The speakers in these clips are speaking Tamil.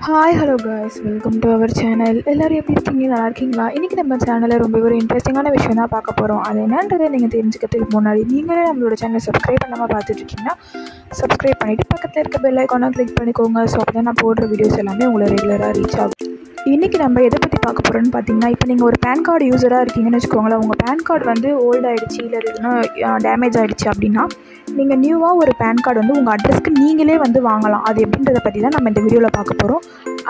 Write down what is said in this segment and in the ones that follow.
Hi hello guys, welcome to our channel. எல்லோரும் எப்படி இருக்கீங்க? நல்லா இருக்கீங்களா? இன்றைக்கி நம்ம சேனலில் ரொம்ப ஒரு இன்ட்ரெஸ்டிங்கான விஷயம் தான் பார்க்க போகிறோம். அது என்னன்றதை நீங்கள் தெரிஞ்சுக்கிறதுக்கு முன்னாடி நீங்களே நம்மளோட சேனலை சப்ஸ்கிரைப் பண்ணாமல் பார்த்துட்ருக்கீங்கன்னா சப்ஸ்கிரைப் பண்ணிவிட்டு பக்கத்தில் இருக்க பெல் ஐக்கானை கிளிக் பண்ணிக்கோங்க. ஸோ அப்போ தான் நான் போடுற வீடியோஸ் எல்லாமே உங்களை ரெகுலராக ரீச் ஆகும். இன்றைக்கி நம்ம எதை பற்றி பார்க்க போகிறோன்னு பார்த்தீங்கன்னா, இப்போ நீங்கள் ஒரு பேன் கார்டு யூஸராக இருக்கீங்கன்னு வச்சுக்கோங்களேன். உங்கள் பேன் கார்டு வந்து ஓல்ட் ஆகிடுச்சு, இல்லை எதுனா டேமேஜ் ஆகிடுச்சு அப்படின்னா நீங்கள் நியூவாக ஒரு பேன் கார்டு வந்து உங்கள் அட்ரஸ்க்கு நீங்களே வந்து வாங்கலாம். அது எப்படின்றத பற்றி தான் நம்ம இந்த வீடியோவில் பார்க்க போகிறோம்.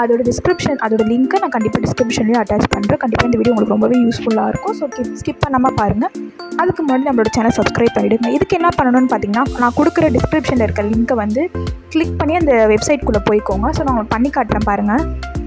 அதோட லிங்க்கை நான் கண்டிப்பாக டிஸ்கிரிப்ஷன்லேயும் அட்டாச் பண்ணுறேன். கண்டிப்பாக இந்த வீடியோ உங்களுக்கு ரொம்பவே யூஸ்ஃபுல்லாக இருக்கும். ஸோ ஸ்கிப் பண்ணாமல் பாருங்கள். அதுக்கு முன்னாடி நம்மளோட சேனல் சப்ஸ்கிரைப் பண்ணிவிடுங்க. இதுக்கு என்ன பண்ணணும்னு பார்த்தீங்கன்னா, நான் கொடுக்குற டிஸ்கிரிப்ஷனில் இருக்க லிங்க்கை வந்து கிளிக் பண்ணி அந்த வெப்சைட்குள்ளே போய்க்கோங்க. ஸோ நான் உங்களுக்கு பண்ணி காட்டுறேன் பாருங்கள்.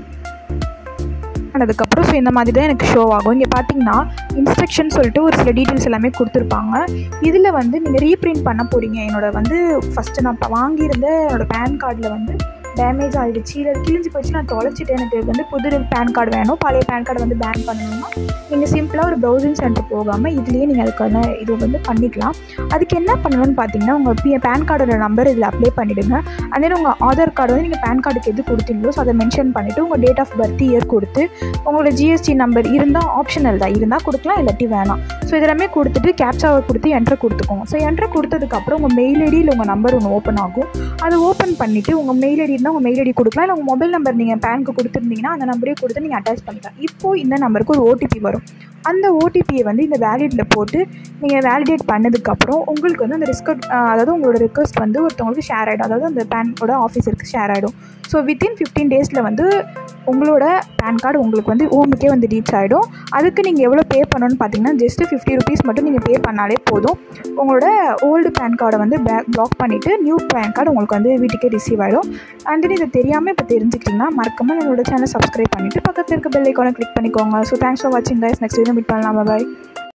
அதுக்கப்புறம் ஸோ இந்த மாதிரி தான் எனக்கு ஷோ ஆகும். இங்கே பார்த்தீங்கன்னா இன்ஸ்ட்ரக்ஷன் சொல்லிட்டு ஒரு சில டீட்டெயில்ஸ் எல்லாமே கொடுத்துருப்பாங்க. இதில் வந்து நீங்கள் ரீப்ரிண்ட் பண்ண போகிறீங்க. ஃபஸ்ட்டு நான் இப்போ வாங்கியிருந்த என்னோடய பேன் கார்டில் வந்து டேமேஜ் ஆகிடுச்சு, இல்லை கிழிஞ்சு போச்சு, நான் தொலைச்சிட்டேன், எனக்கு வந்து புது பேன் கார்டு வேணும், பழைய பேன் கார்டு வந்து பேன் பண்ணணும்னா நீங்கள் சிம்பிளாக ஒரு ப்ரௌசிங் சென்டர் போகாமல் இதுலேயே நீங்கள் அதுக்கான இது வந்து பண்ணிக்கலாம். அதுக்கு என்ன பண்ணணும்னு பார்த்தீங்கன்னா, உங்கள் பேன் கார்டோட நம்பர் இதில் அப்ளை பண்ணிவிடுங்க. அதே உங்கள் ஆதார் கார்டு வந்து நீங்கள் பேன் கார்டுக்கு எது கொடுத்தீங்களோ ஸோ அதை மென்ஷன் பண்ணிவிட்டு உங்கள் டேட் ஆஃப் பர்த் இயர் கொடுத்து உங்களோட ஜிஎஸ்டி நம்பர் இருந்தால் ஆப்ஷனல் தான், இருந்தால் கொடுக்கலாம், இல்லாட்டி வேணாம். ஸோ இதெல்லாமே கொடுத்துட்டு கேப்சாவை கொடுத்து என்ட்ரு கொடுத்துக்கோங்க. ஸோ என்ட்ரு கொடுத்ததுக்கப்புறம் உங்கள் மெயில் ஐடியில் உங்கள் நம்பர் ஒன்று ஓப்பன் ஆகும். அதை ஓப்பன் பண்ணிவிட்டு உங்கள் மெயில் ஐடி இருந்தால் உங்கள் மெயில் ஐடி கொடுக்கலாம், இல்லை உங்கள் மொபைல் நம்பர் நீங்கள் பேனுக்கு கொடுத்துருந்தீங்கன்னா அந்த நம்பரே கொடுத்து நீங்கள் அட்டாச் பண்ணிக்கலாம். இப்போது இந்த நம்பருக்கு ஒரு ஓடிபி வரும். அந்த ஓடிபியை வந்து இந்த வேலிடில் போட்டு நீங்கள் வேலிடேட் பண்ணதுக்கப்புறம் உங்களுக்கு வந்து அந்த அதாவது உங்களோட ரிக்வெஸ்ட் வந்து ஒருத்தவங்களுக்கு ஷேர் ஆகிடும். அதாவது அந்த பேனோட ஆஃபீஸருக்கு ஷேர் ஆகிடும். ஸோ வித்தின் 15 டேஸில் வந்து உங்களோட பேன் கார்டு உங்களுக்கு வந்து ஹோமுக்கே வந்து ரீச் ஆகிடும். அதுக்கு நீங்கள் எவ்வளோ பே பண்ணணும்னு பார்த்தீங்கன்னா, ஜஸ்ட்டு 50 ருபீஸ் மட்டும் நீங்கள் பே பண்ணாலே போதும். உங்களோட ஓல்டு பேன் கார்டை வந்து பிளாக் பண்ணிவிட்டு நியூ பேன் கார்டு உங்களுக்கு வந்து வீட்டுக்கே ரிசீவ் ஆகிடும். அண்ட் இதை தெரியாமல் இப்போ தெரிஞ்சுக்கிட்டிங்கன்னா மறக்காமல் என்னோட சேனல் சப்ஸ்கிரைப் பண்ணிவிட்டு பக்கத்தில் இருக்க பெல் ஐக்கானை கிளிக் பண்ணிக்கோங்க. ஸோ தேங்க்ஸ் ஃபார் வாட்சிங் கைஸ். நெக்ஸ்ட் வீடியோ மீட் பண்ணலாம். பாய்.